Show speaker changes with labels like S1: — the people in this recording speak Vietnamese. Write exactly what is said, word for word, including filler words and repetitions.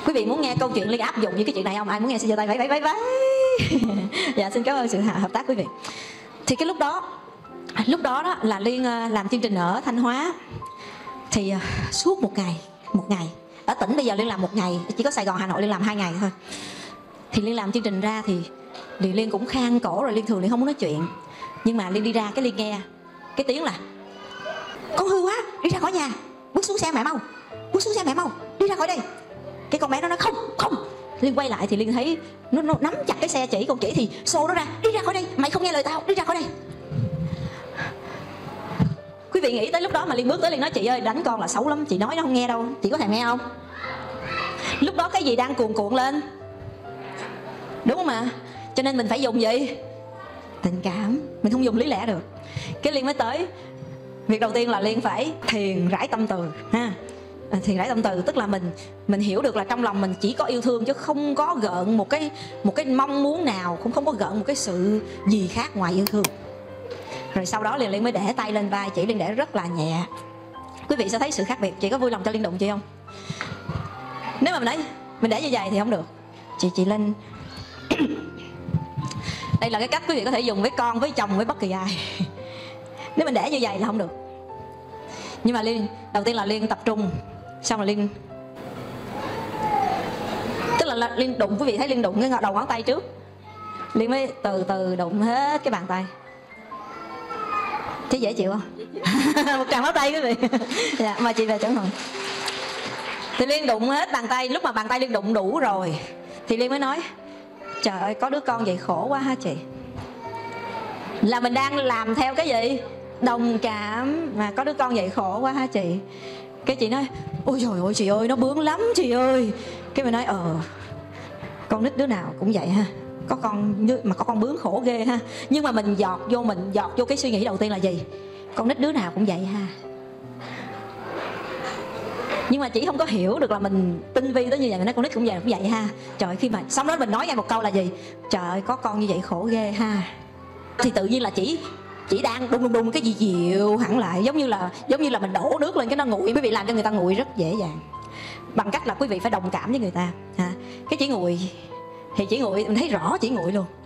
S1: Quý vị muốn nghe câu chuyện Liên áp dụng như cái chuyện này không? Ai muốn nghe xin giơ tay vẫy vẫy vẫy vẫy. Dạ xin cảm ơn sự hợp tác quý vị. Thì cái lúc đó lúc đó đó là Liên làm chương trình ở Thanh Hóa. Thì suốt một ngày một ngày ở tỉnh bây giờ Liên làm một ngày, chỉ có Sài Gòn Hà Nội Liên làm hai ngày thôi. Thì Liên làm chương trình ra thì thì Liên cũng khang cổ rồi, Liên thường Liên không muốn nói chuyện. Nhưng mà Liên đi ra cái Liên nghe cái tiếng là con hư quá, đi ra khỏi nhà, bước xuống xe mẹ mau, bước xuống xe mẹ mau, đi ra khỏi đây. Cái con bé nó nói không không. Liên quay lại thì Liên thấy nó, nó nắm chặt cái xe chỉ, con chỉ thì xô nó ra, đi ra khỏi đây, mày không nghe lời tao, đi ra khỏi đây. Quý vị nghĩ tới lúc đó mà Liên bước tới Liên nói chị ơi đánh con là xấu lắm, chị nói nó không nghe đâu, chị có thèm nghe không? Lúc đó cái gì đang cuồn cuộn lên, đúng không ạ? Cho nên mình phải dùng gì? Tình cảm, mình không dùng lý lẽ được. Cái Liên mới tới, việc đầu tiên là Liên phải thiền rải tâm từ ha. Thiền rải tâm từ tức là mình mình hiểu được là trong lòng mình chỉ có yêu thương chứ không có gợn một cái một cái mong muốn nào, cũng không có gợn một cái sự gì khác ngoài yêu thương. Rồi sau đó liền Liên mới để tay lên vai chị, Liên để rất là nhẹ. Quý vị sẽ thấy sự khác biệt. Chị có vui lòng cho Liên đụng chị không? Nếu mà mình đấy mình để như vậy thì không được. Chị chị lên. Đây là cái cách quý vị có thể dùng với con, với chồng, với bất kỳ ai. Nếu mình để như vậy là không được. Nhưng mà Liên đầu tiên là Liên tập trung, xong rồi Liên tức là Liên đụng, quý vị thấy Liên đụng cái đầu ngón tay trước, Liên mới từ từ đụng hết cái bàn tay. Thấy dễ chịu không? Một tràng pháo tay quý vị. Dạ, mời chị về chỗ ngồi. Thì Liên đụng hết bàn tay. Lúc mà bàn tay Liên đụng đủ rồi thì Liên mới nói trời ơi có đứa con vậy khổ quá ha chị. Là mình đang làm theo cái gì? Đồng cảm. Mà có đứa con vậy khổ quá ha chị. Cái chị nói ôi trời ơi chị ơi nó bướng lắm chị ơi. Cái mình nói ờ con nít đứa nào cũng vậy ha, có con mà có con bướng khổ ghê ha. Nhưng mà mình giọt vô mình giọt vô cái suy nghĩ đầu tiên là gì? Con nít đứa nào cũng vậy ha. Nhưng mà chị không có hiểu được là mình tinh vi tới như vậy. Mình nói con nít cũng vậy cũng vậy ha. Trời, khi mà xong đó mình nói nghe một câu là gì? Trời ơi có con như vậy khổ ghê ha. Thì tự nhiên là chỉ chỉ đang đung đung đung cái gì dịu hẳn lại, giống như là giống như là mình đổ nước lên cái nó nguội. Quý vị làm cho người ta nguội rất dễ dàng bằng cách là quý vị phải đồng cảm với người ta ha. Cái chỉ nguội thì chỉ nguội, mình thấy rõ chỉ nguội luôn.